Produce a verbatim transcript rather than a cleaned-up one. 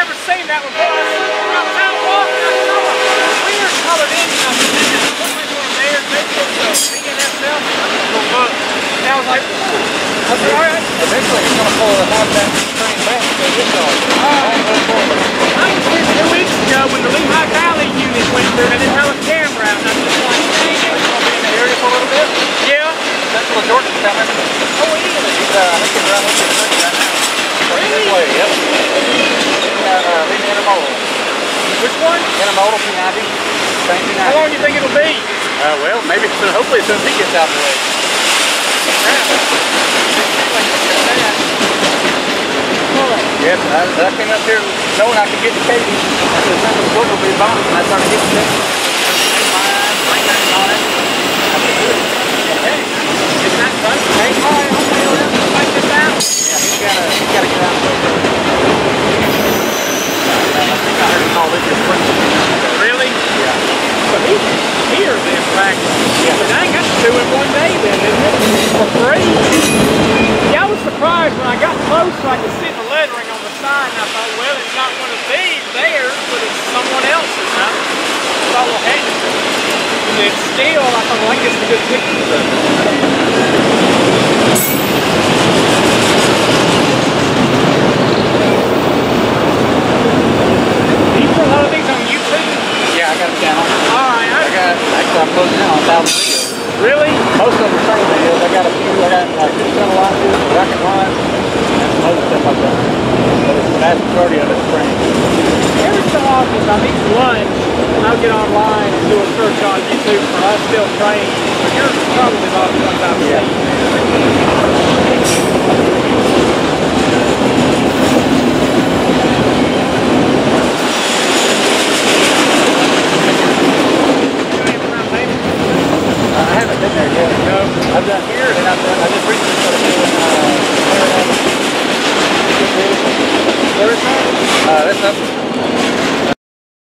never seen that one before. I was out walking, I saw a weird colored engine. I said, man, this looks like one of theirs. Maybe it's a B N S L. I'm gonna go look. And I was like, I said, all right. Eventually, it's going to pull the half that train back to this yard. I was here two weeks ago when the Lehigh Valley unit went through and I didn't have a camera out. And I was just like, dang it. Are you going to be in the area for a little bit? Yeah. Central Jordan's coming. Oh, he is. He's, uh, I think he's around this way right now. Really? This way, yep. He's got, uh, leading intermodal. Which one? Intermodal P ninety. Same P ninety. How long do you think it'll be? Uh, well, maybe, so hopefully as soon as he gets out of the way. Yes, I, I came up here knowing I could get to Katy. I said, Central Jordan will be bombed, and I started getting there. Mine, bring that on it. I could do it. Hey, it's not fun. Hey, all right, I'll tell you what, I'll fight this out. Yeah, he's got to he's got to get out of the way. I think I heard him call this his spring. Really? Yeah. So he's here then, practice. Yeah. But I ain't got to do it one day then, isn't it? For free. Yeah, I was surprised when I got close so I could see the lettering on the side and I thought, well, it's not one of these theirs, but it's someone else's. I thought, well, hey, it's still, I thought, well, I can get some good pictures of it. Do you put a lot of these on YouTube? Yeah, I got a channel. All right. I got, actually, I'm closing in on a thousand videos. Really? Most of them are train videos. I got a few. I got like two tunnel launches, rocket launch, and some other stuff like that. But it's the vast majority of it's train. Every so often, I eat lunch, and I'll get online and do a search on YouTube for us still trains. But yours is probably about the ones I've seen. Uh, I haven't been there yet. No. I've done here, and I've done. I just recently started doing. Uh, Where is that? uh, that's up.